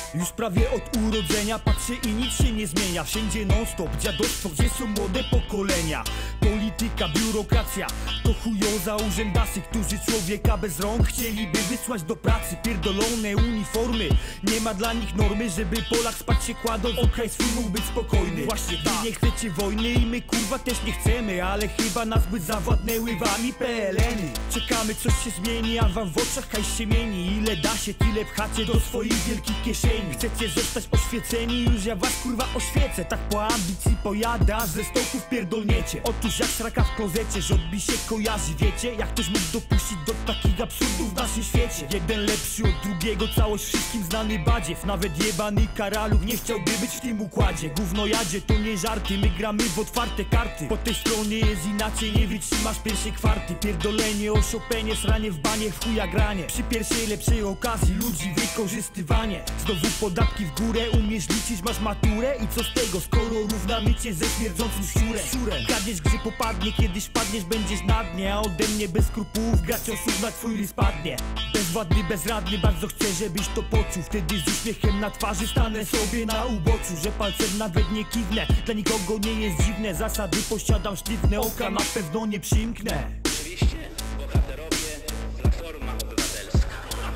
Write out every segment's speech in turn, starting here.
Już prawie od urodzenia patrzę i nic się nie zmienia. Wszędzie non stop, dziadostwo, gdzie są młode pokolenia. Polityka, biurokracja, to chujoza urzędasy, którzy człowieka bez rąk chcieliby wysłać do pracy. Pierdolone uniformy, nie ma dla nich normy, żeby Polak spać się kładąc, kraj swój mógł być spokojny. Właśnie wy nie chcecie wojny i my kurwa też nie chcemy, ale chyba nas by zawładnęły wami PLN-y. Czekamy, coś się zmieni, a wam w oczach hajs się mieni. Ile da się, tyle pchacie do swoich wielkich kieszeni. Chcecie zostać oświeceni, już ja was kurwa oświecę. Tak po ambicji pojada, ze stołków pierdolniecie. Otóż jak sraka w klozecie, rząd mi się kojarzy. Wiecie, jak ktoś mógł dopuścić do takich absurdów w naszym świecie? Jeden lepszy od drugiego, całość wszystkim znany badziew. Nawet jebany Karaluch nie chciałby być w tym układzie. Gównojadzie to nie żarty, my gramy w otwarte karty. Po tej stronie jest inaczej, nie wytrzymasz pierwszej kwarty. Pierdolenie o Chopinie, sranie w banie, w chuja granie. Przy pierwszej lepszej okazji ludzi wykorzystywanie. Znowu podatki w górę, umiesz liczyć, masz maturę. I co z tego, skoro równamy cię ze śmierdzącym szczurem? Kradniesz, gdzie popadnie, kiedyś padniesz, będziesz na dnie. A ode mnie bez skrupułów grać osób na twój list padnie. Bezwładny, bezradny, bardzo chcę, żebyś to poczuł. Wtedy z uśmiechem na twarzy stanę sobie na uboczu. Że palcem nawet nie kiwnę, dla nikogo nie jest dziwne. Zasady posiadam sztywne, oka na pewno nie przymknę. Oczywiście bohaterowie Platforma Obywatelska.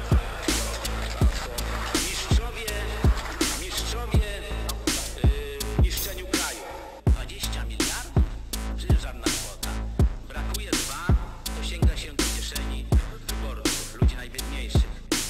Mistrzowie niszczeniu kraju. 20 miliardów? Przecież żadna kwota. Brakuje 2, to sięga się do kieszeni wyborców, ludzi najbiedniejszych.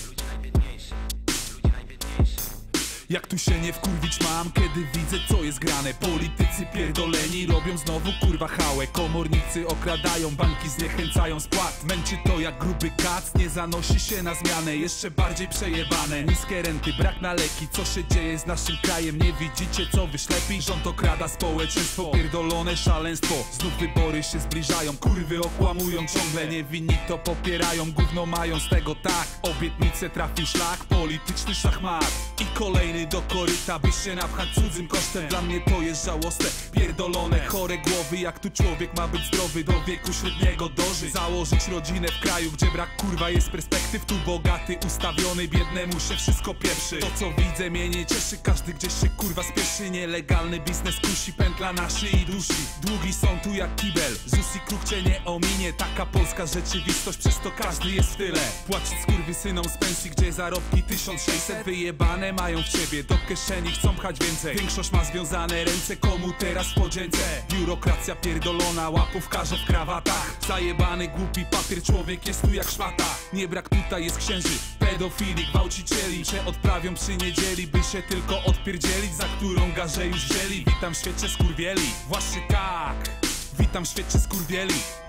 Jak tu się nie wkurwić mam, kiedy widzę co jest grane. Politycy pierdoleni robią znowu kurwa hałę. Komornicy okradają, banki zniechęcają spłat. Męczy to jak gruby kac, nie zanosi się na zmianę. Jeszcze bardziej przejebane, niskie renty, brak na leki. Co się dzieje z naszym krajem, nie widzicie co wyszlepi? Rząd okrada społeczeństwo, pierdolone szaleństwo. Znów wybory się zbliżają, kurwy okłamują ciągle. Niewinni to popierają, gówno mają z tego tak. Obietnice trafił szlak, polityczny szachmat. I kolejny do koryta, by się napchać cudzym kosztem. Dla mnie to jest żałosne, pierdolone, chore głowy. Jak tu człowiek ma być zdrowy, do wieku średniego dożyć. Założyć rodzinę w kraju, gdzie brak kurwa jest perspektyw. Tu bogaty ustawiony, biednemu się wszystko pieprzy. To co widzę mnie nie cieszy, każdy gdzieś się kurwa spieszy. Nielegalny biznes kusi, pętla na szyi dusi. Długi są tu jak kibel, ZUS i kruk cię nie ominie. Taka polska rzeczywistość, przez to każdy jest w tyle. Płacić skurwysynom z pensji, gdzie zarobki 1600. Wyjebane mają w ciebie, do kieszeni chcą pchać więcej. Większość ma związane ręce, komu teraz w podzięce? Biurokracja pierdolona, łapówkarze w krawatach. Zajebany głupi papier, człowiek jest tu jak szmata. Nie brak tutaj jest księży, pedofili, gwałcicieli. Się odprawią przy niedzieli, by się tylko odpierdzielić, za którą garzę już wzięli. Witam w świecie skurwieli, właśnie tak, witam w świecie skurwieli.